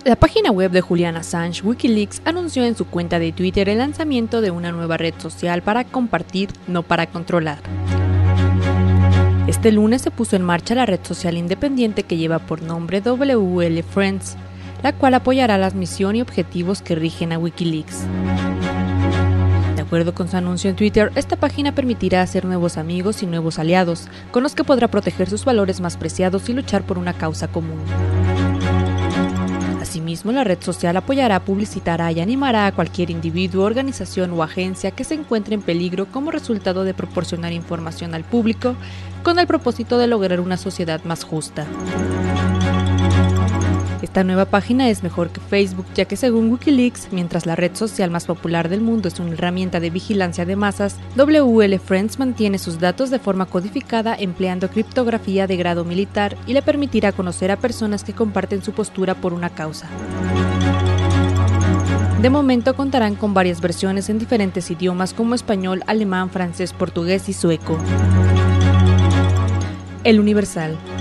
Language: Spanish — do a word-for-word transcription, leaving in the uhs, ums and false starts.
La página web de Julian Assange, Wikileaks, anunció en su cuenta de Twitter el lanzamiento de una nueva red social para compartir, no para controlar. Este lunes se puso en marcha la red social independiente que lleva por nombre W L Friends, la cual apoyará la misión y objetivos que rigen a Wikileaks. De acuerdo con su anuncio en Twitter, esta página permitirá hacer nuevos amigos y nuevos aliados, con los que podrá proteger sus valores más preciados y luchar por una causa común. Asimismo, la red social apoyará, publicitará y animará a cualquier individuo, organización o agencia que se encuentre en peligro como resultado de proporcionar información al público con el propósito de lograr una sociedad más justa. Esta nueva página es mejor que Facebook, ya que según Wikileaks, mientras la red social más popular del mundo es una herramienta de vigilancia de masas, W L Friends mantiene sus datos de forma codificada empleando criptografía de grado militar y le permitirá conocer a personas que comparten su postura por una causa. De momento contarán con varias versiones en diferentes idiomas como español, alemán, francés, portugués y sueco. El Universal.